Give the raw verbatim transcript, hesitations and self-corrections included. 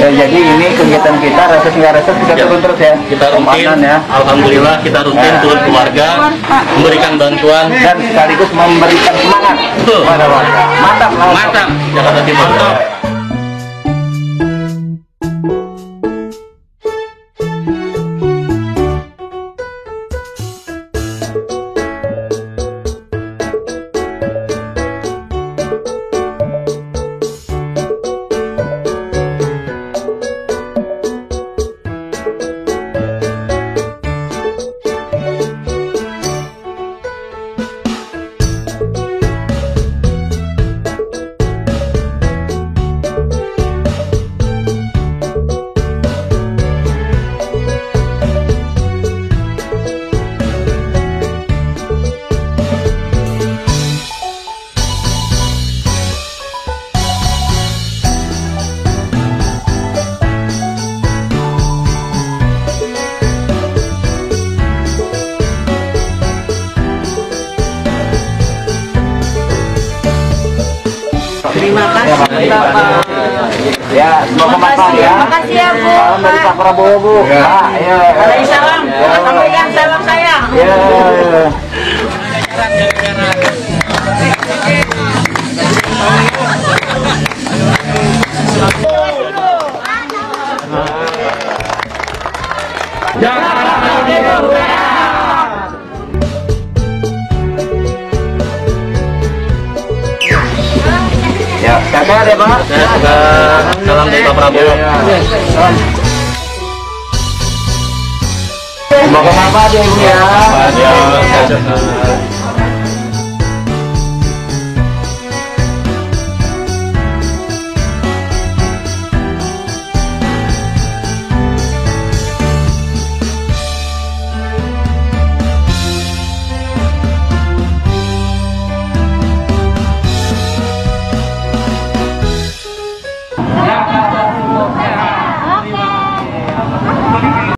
Ya, jadi ini kegiatan kita reses nggak reses kita Ya, turun terus ya. Kita rutin, ya. alhamdulillah kita rutin Ya. turun ke warga, memberikan bantuan Dan sekaligus memberikan semangat Betul. kepada warga. Mantap, lah. mantap Jakarta Timur. Terima kasih Bapak. Ya, semoga manfaat ya. Terima kasih ya Bu. Salam dari Pak Prabowo Bu. Ya. Pak, ya. Waalaikumsalam. Sampaikan salam saya. Ya. Ya, sehat ya Pak. Saya juga salam dari Pak Prabowo. Semoga manfaat ya Ibu ya. Ya,